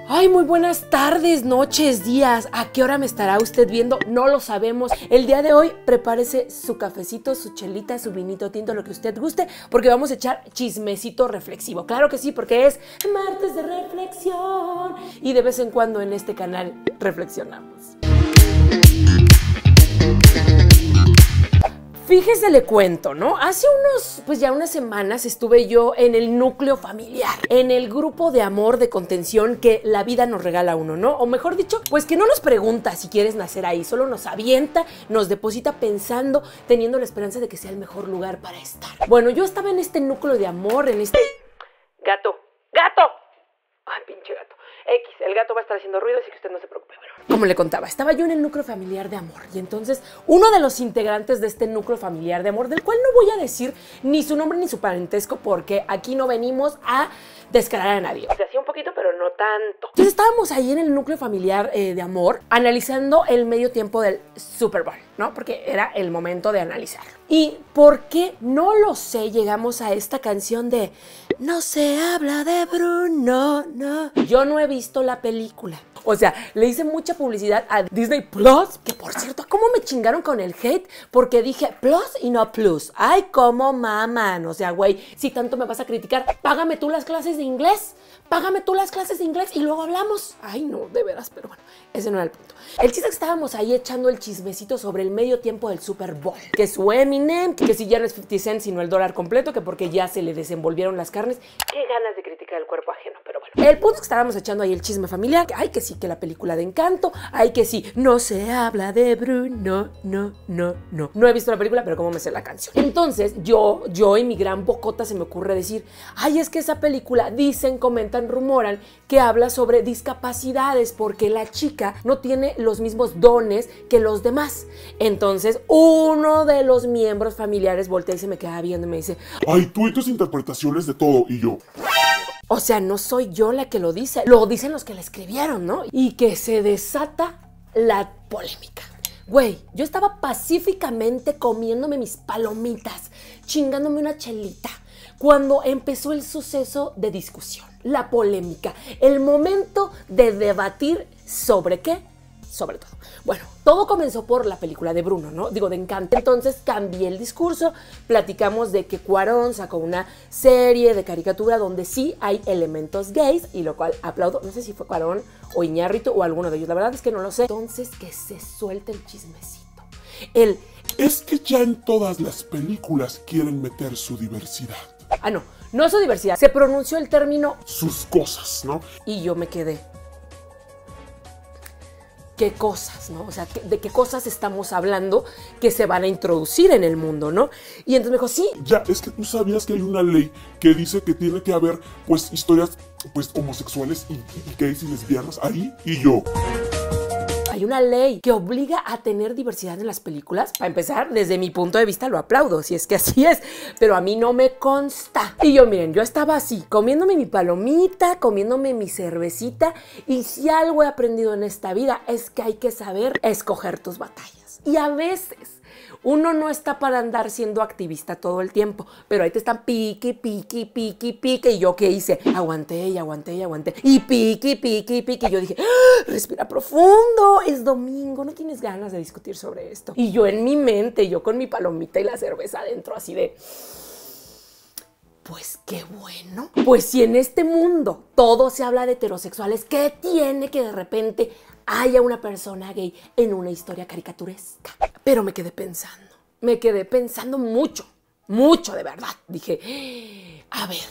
Ay, muy buenas tardes, noches, días. ¿A qué hora me estará usted viendo? No lo sabemos. El día de hoy prepárese su cafecito, su chelita, su vinito tinto, lo que usted guste, porque vamos a echar chismecito reflexivo. Claro que sí, porque es martes de reflexión y de vez en cuando en este canal reflexionamos. Fíjese, le cuento, ¿no? Hace unas semanas estuve yo en el núcleo familiar, en el grupo de amor, de contención que la vida nos regala a uno, ¿no? O mejor dicho, pues que no nos pregunta si quieres nacer ahí, solo nos avienta, nos deposita pensando, teniendo la esperanza de que sea el mejor lugar para estar. Bueno, yo estaba en este núcleo de amor, en este... ¡Gato! ¡Ay, pinche gato! El gato va a estar haciendo ruido, así que usted no se preocupe. Bueno, como le contaba, estaba yo en el núcleo familiar de amor y entonces uno de los integrantes de este núcleo familiar de amor, del cual no voy a decir ni su nombre ni su parentesco porque aquí no venimos a descarar a nadie. O sea, sí un poquito, pero no tanto. Entonces estábamos ahí en el núcleo familiar de amor analizando el medio tiempo del Super Bowl, ¿no? Porque era el momento de analizar. ¿Y por qué? No lo sé, llegamos a esta canción de No se habla de Bruno, no. Yo no he visto la película. O sea, le hice mucha publicidad a Disney Plus, que por cierto, ¿cómo me chingaron con el hate? Porque dije Plus y no Plus. Ay, cómo maman. O sea, güey, si tanto me vas a criticar, págame tú las clases de inglés. Págame tú las clases de inglés y luego hablamos. Ay, no, de veras, pero bueno, ese no era el punto. El chiste es que estábamos ahí echando el chismecito sobre el medio tiempo del Super Bowl. Que su Eminem, que si ya no es 50 cent sino el dólar completo, que porque ya se le desenvolvieron las carnes. Qué ganas de criticar el cuerpo ajeno, pero bueno. El punto es que estábamos echando ahí el chisme familiar. Ay, que sí, que la película de Encanto. Ay, que sí, no se habla de Bruno, no. No he visto la película, pero cómo me sé la canción. Entonces, yo en mi gran bocota se me ocurre decir, ay, es que esa película, dicen, comentan, rumoran, que habla sobre discapacidades porque la chica no tiene los mismos dones que los demás. Entonces, uno de los miembros familiares voltea y se me queda viendo y me dice, ay, tú y tus interpretaciones de todo, y yo... O sea, no soy yo la que lo dice, lo dicen los que la escribieron, ¿no? Y que se desata la polémica. Güey, yo estaba pacíficamente comiéndome mis palomitas, chingándome una chelita, cuando empezó el suceso de discusión, la polémica, el momento de debatir sobre qué, sobre todo. Bueno, todo comenzó por la película de Bruno, ¿no? Digo, de Encanto. Entonces cambié el discurso, platicamos de que Cuarón sacó una serie de caricatura donde sí hay elementos gays, y lo cual aplaudo. No sé si fue Cuarón o Iñárritu o alguno de ellos, la verdad es que no lo sé. Entonces que se suelte el chismecito. Es que ya en todas las películas quieren meter su diversidad. Ah, no su diversidad. Se pronunció el término sus cosas, ¿no? Y yo me quedé. ¿Qué cosas, no? O sea, ¿de qué cosas estamos hablando que se van a introducir en el mundo, no? Y entonces me dijo, sí. Ya, es que tú sabías que hay una ley que dice que tiene que haber, pues, historias, pues, homosexuales y gays y lesbianas ahí, y yo... Hay una ley que obliga a tener diversidad en las películas. Para empezar, desde mi punto de vista lo aplaudo, si es que así es, pero a mí no me consta. Y yo, miren, yo estaba así, comiéndome mi palomita, comiéndome mi cervecita, y si algo he aprendido en esta vida es que hay que saber escoger tus batallas. Y a veces uno no está para andar siendo activista todo el tiempo, pero ahí te están pique, y yo ¿qué hice? Aguanté. Y pique. Y yo dije, ¡ah! Respira profundo, es domingo, no tienes ganas de discutir sobre esto. Y yo en mi mente, yo con mi palomita y la cerveza adentro, así de... Pues qué bueno. Pues si en este mundo todo se habla de heterosexuales, ¿qué tiene que de repente haya una persona gay en una historia caricaturesca? Pero me quedé pensando mucho de verdad. Dije, a ver.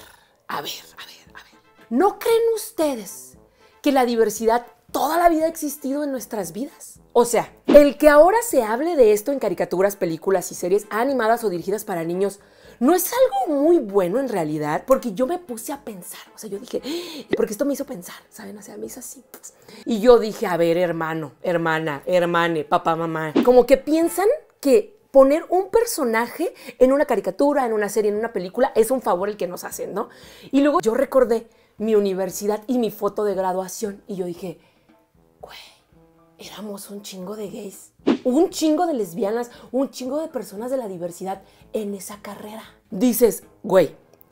¿No creen ustedes que la diversidad toda la vida ha existido en nuestras vidas? O sea, el que ahora se hable de esto en caricaturas, películas y series animadas o dirigidas para niños, ¿no es algo muy bueno en realidad? Porque yo me puse a pensar, o sea, yo dije, porque esto me hizo pensar, ¿saben? O sea, me hizo así. Y yo dije, a ver, hermano, hermana, hermane, papá, mamá, como que piensan que poner un personaje en una caricatura, en una serie, en una película, es un favor el que nos hacen, ¿no? Y luego yo recordé mi universidad y mi foto de graduación y yo dije, güey, éramos un chingo de gays, un chingo de lesbianas, un chingo de personas de la diversidad en esa carrera. Dices, güey,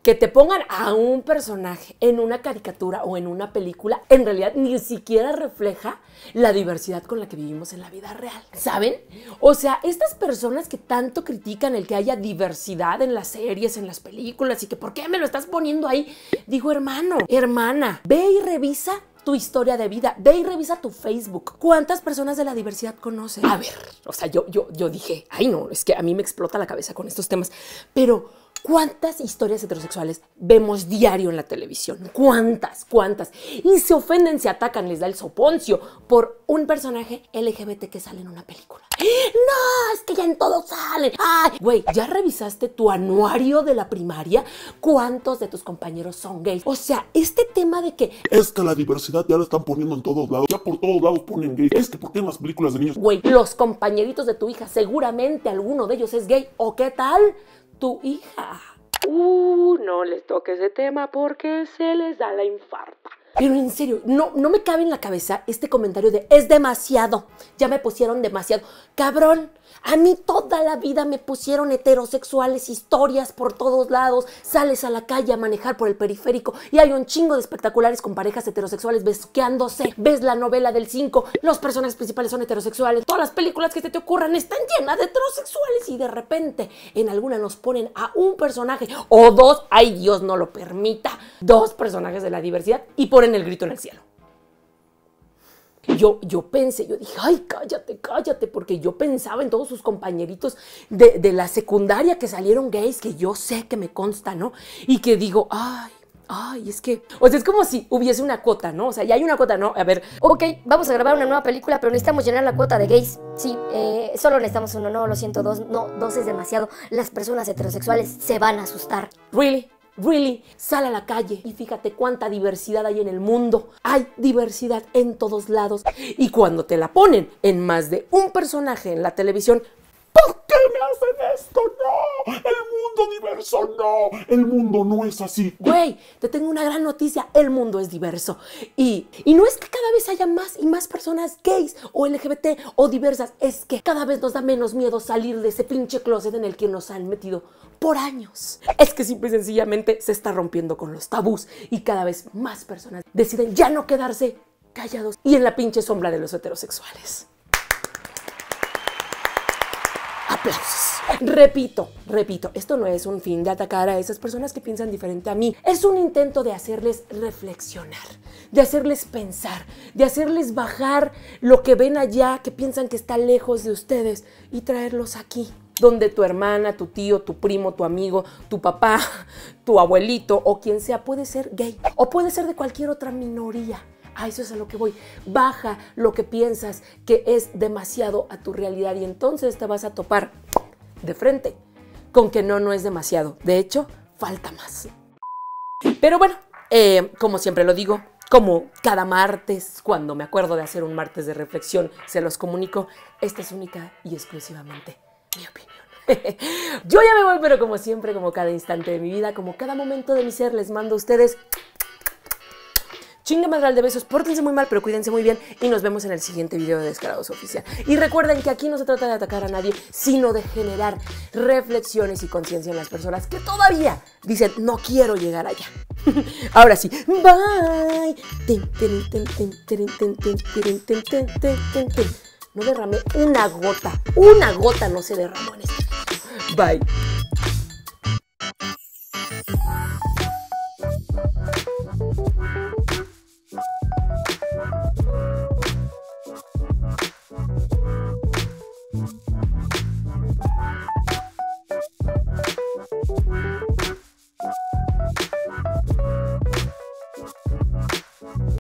que te pongan a un personaje en una caricatura o en una película, en realidad ni siquiera refleja la diversidad con la que vivimos en la vida real, ¿saben? O sea, estas personas que tanto critican el que haya diversidad en las series, en las películas, y que ¿por qué me lo estás poniendo ahí? Digo, hermano, hermana, ve y revisa tu historia de vida, ve y revisa tu Facebook. ¿Cuántas personas de la diversidad conoces? A ver, o sea, yo dije, ay no, es que a mí me explota la cabeza con estos temas, pero ¿cuántas historias heterosexuales vemos diario en la televisión? ¿Cuántas? Y se ofenden, se atacan, les da el soponcio por un personaje LGBT que sale en una película. No, es que ya en todo salen. Ay, güey, ¿ya revisaste tu anuario de la primaria? ¿Cuántos de tus compañeros son gays? O sea, este tema de que Es que la diversidad ya la están poniendo en todos lados. Ya por todos lados ponen gay. Es que ¿por qué en las películas de niños? güey, los compañeritos de tu hija, seguramente alguno de ellos es gay. ¿O qué tal tu hija? No les toque ese tema porque se les da la infarta. Pero en serio, no me cabe en la cabeza este comentario de es demasiado, ya me pusieron demasiado. Cabrón, a mí toda la vida me pusieron heterosexuales, historias por todos lados. Sales a la calle a manejar por el periférico y hay un chingo de espectaculares con parejas heterosexuales besuqueándose. Ves la novela del 5, los personajes principales son heterosexuales. Todas las películas que se te ocurran están llenas de heterosexuales y de repente en alguna nos ponen a un personaje o dos, ay Dios no lo permita, dos personajes de la diversidad y ponen el grito en el cielo. Yo pensé, yo dije, ay, cállate, porque yo pensaba en todos sus compañeritos de la secundaria que salieron gays, que yo sé que me consta, ¿no? Y que digo, ay, es que, o sea, es como si hubiese una cuota, ¿no? O sea, ya hay una cuota, ¿no? A ver, ok, vamos a grabar una nueva película, pero necesitamos llenar la cuota de gays. Sí, solo necesitamos uno, no, lo siento, dos es demasiado. Las personas heterosexuales se van a asustar. Really, sal a la calle y fíjate cuánta diversidad hay en el mundo. Hay diversidad en todos lados. Y cuando te la ponen en más de un personaje en la televisión, ¿por qué me hacen esto? ¡No! ¡El mundo diverso no! ¡El mundo no es así! güey, te tengo una gran noticia, el mundo es diverso. Y no es que cada vez haya más y más personas gays o LGBT o diversas, es que cada vez nos da menos miedo salir de ese pinche closet en el que nos han metido por años. Es que simple y sencillamente se está rompiendo con los tabús y cada vez más personas deciden ya no quedarse callados y en la pinche sombra de los heterosexuales. Aplausos. Repito, esto no es un fin de atacar a esas personas que piensan diferente a mí. Es un intento de hacerles reflexionar, de hacerles pensar, de hacerles bajar lo que ven allá, que piensan que está lejos de ustedes y traerlos aquí, donde tu hermana, tu tío, tu primo, tu amigo, tu papá, tu abuelito o quien sea puede ser gay o puede ser de cualquier otra minoría. A eso es a lo que voy. Baja lo que piensas que es demasiado a tu realidad y entonces te vas a topar de frente con que no es demasiado. De hecho, falta más. Pero bueno, como siempre lo digo, como cada martes, cuando me acuerdo de hacer un martes de reflexión, se los comunico, esta es única y exclusivamente mi opinión. Yo ya me voy, pero como siempre, como cada instante de mi vida, como cada momento de mi ser, les mando a ustedes chingue madral de besos, pórtense muy mal, pero cuídense muy bien y nos vemos en el siguiente video de Descarados Oficial. Y recuerden que aquí no se trata de atacar a nadie, sino de generar reflexiones y conciencia en las personas que todavía dicen, no quiero llegar allá. Ahora sí, bye. No derramé una gota no se derramó en este video. Bye.